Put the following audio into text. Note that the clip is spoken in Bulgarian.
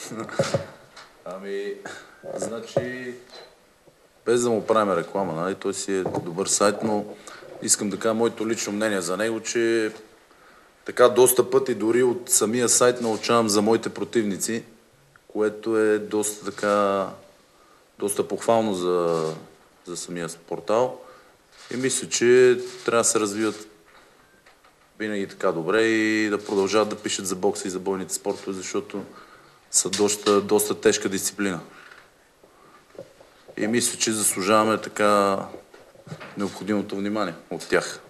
Ами, значи, без да му правим реклама, нали? Той си е добър сайт, но искам да кажа моето лично мнение за него, че така доста пъти дори от самия сайт научавам за моите противници, което е доста така, доста похвално за самия портал. И мисля, че трябва да се развиват винаги така добре и да продължават да пишат за бокса и за бойните спортове, защото са доста тежка дисциплина. И мисля, че заслужаваме така необходимото внимание от тях.